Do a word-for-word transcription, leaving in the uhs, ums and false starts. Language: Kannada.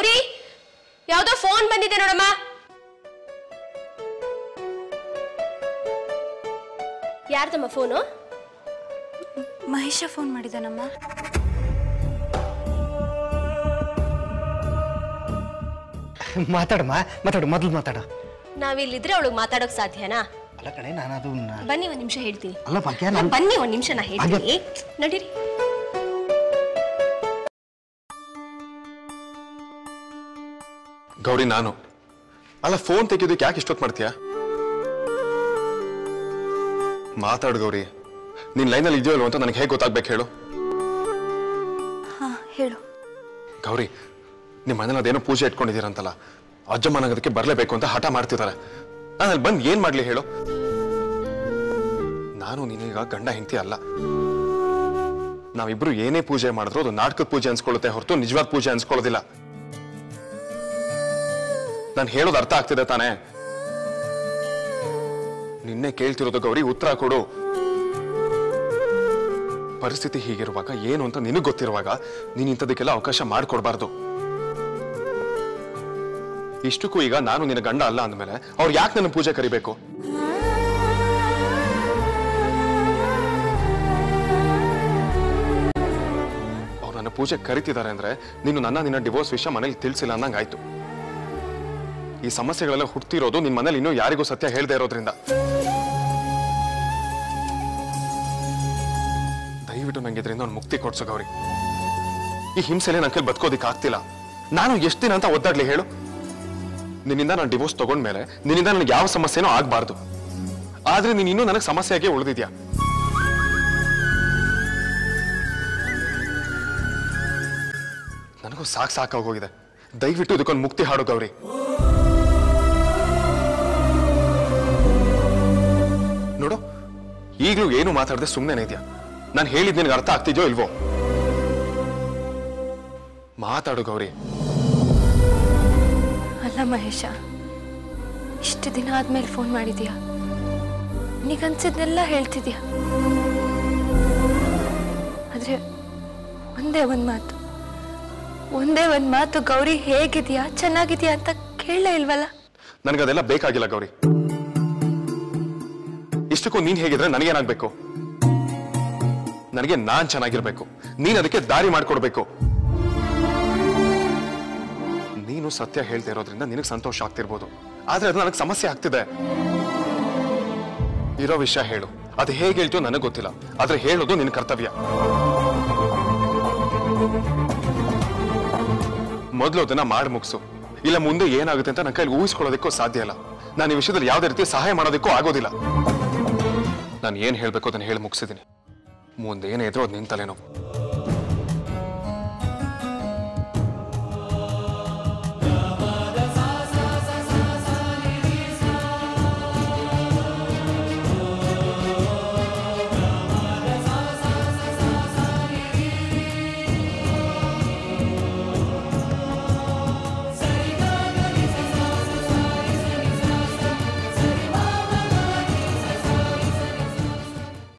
ಗೌರಿ, ಯಾವ್ದೋ ಫೋನ್ ಬಂದಿದೆ ನೋಡಮ್ಮ. ಯಾರ್ದಮ್ಮ ಫೋನು? ಮಹೇಶ ಫೋನ್ ಮಾಡಿದಾನಮ್ಮ. ಮಾತಾಡಮ್ಮ, ಮಾತಾಡು, ಮೊದಲು ಮಾತಾಡ. ನಾವಿಲ್ಲಿದ್ರೆ ಅವಳಿಗೆ ಮಾತಾಡೋಕ್ ಸಾಧ್ಯನಾ? ಅಲ್ಲ ಕಣೆ, ನಾನು ಅದು ಬನ್ನಿ ಒಂದ್ ನಿಮಿಷ ಹೇಳ್ತೀನಿ. ಅಲ್ಲ ಭಾಗ್ಯ, ಬನ್ನಿ ಒಂದ್ ನಿಮಿಷ ನಾ ಹೇಳ್ತೀನಿ. ನಡೀರಿ. ಗೌರಿ, ನಾನು ಅಲ್ಲ ಫೋನ್ ತೆಗೆಯೋದಕ್ಕೆ ಯಾಕೆ ಇಷ್ಟೊತ್ತು ಮಾಡ್ತೀಯಾ? ಮಾತಾಡು ಗೌರಿ. ನೀನ್ ಲೈನಲ್ಲಿ ಇದೆಯೋ ಇಲ್ವೋ ಅಂತ ನನಗೆ ಹೇಗೆ ಗೊತ್ತಾಗ್ಬೇಕು ಹೇಳು? ಹಾ ಹೇಳು. ಗೌರಿ, ನಿಮ್ಮ ಮನೇಲಿ ಅದೇನೋ ಪೂಜೆ ಇಟ್ಕೊಂಡಿದ್ದೀರಂತಲ್ಲ, ಅಜ್ಜಮ್ಮನಗೋದಕ್ಕೆ ಬರಲೇಬೇಕು ಅಂತ ಹಠ ಮಾಡ್ತಿದ್ದಾರೆ. ನಾನು ಅಲ್ಲಿ ಬಂದು ಏನ್ ಮಾಡ್ಲಿ ಹೇಳು? ನಾನು ನೀನೀಗ ಗಂಡ ಹೆಂಡತಿ ಅಲ್ಲ. ನಾವಿಬ್ರು ಏನೇ ಪೂಜೆ ಮಾಡಿದ್ರು ಅದು ನಾಟಕದ ಪೂಜೆ ಅನ್ಸ್ಕೊಳ್ಳುತ್ತೆ ಹೊರತು ನಿಜವಾದ ಪೂಜೆ ಅನ್ಸ್ಕೊಳ್ಳೋದಿಲ್ಲ. ನಾನು ಹೇಳೋದು ಅರ್ಥ ಆಗ್ತಿದೆ ತಾನೇ? ನಿನ್ನೆ ಕೇಳ್ತಿರೋದು ಗೌರಿ, ಉತ್ತರ ಕೊಡು. ಪರಿಸ್ಥಿತಿ ಹೀಗಿರುವಾಗ ಏನು ಅಂತ ನಿನಗೆ ಗೊತ್ತಿರುವಾಗ ನೀನ್ ಇಂಥದಕ್ಕೆಲ್ಲ ಅವಕಾಶ ಮಾಡಿಕೊಡ್ಬಾರ್ದು. ಇಷ್ಟಕ್ಕೂ ಈಗ ನಾನು ನಿನ್ನ ಗಂಡ ಅಲ್ಲ ಅಂದಮೇಲೆ ಅವ್ರು ಯಾಕೆ ನನ್ನ ಪೂಜೆ ಕರಿಬೇಕು? ಅವ್ರು ನನ್ನ ಪೂಜೆ ಕರಿತಿದ್ದಾರೆ ಅಂದ್ರೆ ನೀನು ನನ್ನ ನಿನ್ನ ಡಿವೋರ್ಸ್ ವಿಷಯ ಮನೇಲಿ ತಿಳಿಸಿಲ್ಲ ಅನ್ನಂಗಾಯ್ತು. ಈ ಸಮಸ್ಯೆಗಳೆಲ್ಲ ಹುಡ್ತಿರೋದು ನಿನ್ ಮನೇಲಿ ಇನ್ನೂ ಯಾರಿಗೂ ಸತ್ಯ ಹೇಳ್ದೆ ಇರೋದ್ರಿಂದ. ದಯವಿಟ್ಟು ನಂಗೆ ಇದರಿಂದ ಒಂದು ಮುಕ್ತಿ ಕೊಡ್ಸು ಗೌರಿ. ಈ ಹಿಂಸೆಲೆ ನನ್ನ ಕೈಲಿ ಬದುಕೋದಿಕ್ ಆಗ್ತಿಲ್ಲ. ನಾನು ಎಷ್ಟು ದಿನ ಅಂತ ಒದ್ದಾಡ್ಲಿ ಹೇಳು? ನಿನ್ನಿಂದ ನಾನು ಡಿವೋರ್ಸ್ ತಗೊಂಡ್ಮೇಲೆ ನಿನ್ನಿಂದ ನನಗೆ ಯಾವ ಸಮಸ್ಯೆನೂ ಆಗ್ಬಾರ್ದು. ಆದ್ರೆ ನೀನ್ ಇನ್ನೂ ನನಗೆ ಸಮಸ್ಯೆಯಾಗಿ ಉಳಿದಿದ್ಯಾ. ನನಗೂ ಸಾಕ್ ಸಾಕಾಗೋಗಿದೆ. ದಯವಿಟ್ಟು ಇದಕ್ಕೊಂದು ಮುಕ್ತಿ ಹಾಡು ಗೌರಿ. ನೋಡು, ಈಗಲೂ ಏನು ಮಾತಾಡದೆ ಸುಮ್ಮನೆ ಇದೆಯಾ? ನಾನು ಹೇಳಿದ್ ನಿನಗೆ ಅರ್ಥ ಆಗ್ತಿದ್ಯೋ ಇಲ್ವೋ? ಮಾತಾಡು ಗೌರಿ. ಅಲ್ಲ ಮಹೇಶ, ಇಷ್ಟು ದಿನ ಆದ್ಮೇಲೆ ಫೋನ್ ಮಾಡಿದ್ಯಾ, ನೀಗನ್ಸಿದ್ನೆಲ್ಲ ಹೇಳ್ತಿದ್ಯಾ. ಆದ್ರೆ ಒಂದೇ ಒಂದ್ ಮಾತು ಒಂದೇ ಒಂದ್ ಮಾತು ಗೌರಿ ಹೇಗಿದ್ಯಾ, ಚೆನ್ನಾಗಿದ್ಯಾ ಅಂತ ಕೇಳಲೇ ಇಲ್ವಲ್ಲ? ನನಗದೆಲ್ಲ ಬೇಕಾಗಿಲ್ಲ ಗೌರಿ. ಇಷ್ಟಕ್ಕೂ ನೀನ್ ಹೇಗಿದ್ರೆ ನನಗೇನಾಗ್ಬೇಕು? ನನಗೆ ನಾನ್ ಚೆನ್ನಾಗಿರ್ಬೇಕು, ನೀನ್ ಅದಕ್ಕೆ ದಾರಿ ಮಾಡ್ಕೊಡ್ಬೇಕು. ನೀನು ಸತ್ಯ ಹೇಳ್ತಾ ಇರೋದ್ರಿಂದ ನಿನಗೆ ಸಂತೋಷ ಆಗ್ತಿರ್ಬೋದು, ಆದ್ರೆ ಅದು ನನಗೆ ಸಮಸ್ಯೆ ಆಗ್ತಿದೆ. ಇರೋ ವಿಷಯ ಹೇಳು. ಅದು ಹೇಗೆ ಹೇಳ್ತೀಯೋ ನನಗೆ ಗೊತ್ತಿಲ್ಲ, ಆದ್ರೆ ಹೇಳೋದು ನಿನ್ನ ಕರ್ತವ್ಯ. ಮೊದಲು ಅದನ್ನ ಮಾಡಿ ಮುಗಿಸು. ಇಲ್ಲ ಮುಂದೆ ಏನಾಗುತ್ತೆ ಅಂತ ನನ್ನ ಕೈಲಿ ಊಹಿಸ್ಕೊಳ್ಳೋದಕ್ಕೂ ಸಾಧ್ಯ ಇಲ್ಲ. ನಾನು ಈ ವಿಷಯದಲ್ಲಿ ಯಾವುದೇ ರೀತಿ ಸಹಾಯ ಮಾಡೋದಕ್ಕೂ ಆಗೋದಿಲ್ಲ. ನಾನು ಏನ್ ಹೇಳ್ಬೇಕು ಅದನ್ನ ಹೇಳಿ ಮುಗಿಸಿದ್ದೀನಿ. ಮುಂದೆ ಏನೇ ಇದ್ರೂ ಅದು ನಿನ್ ತಲೆನೋವು.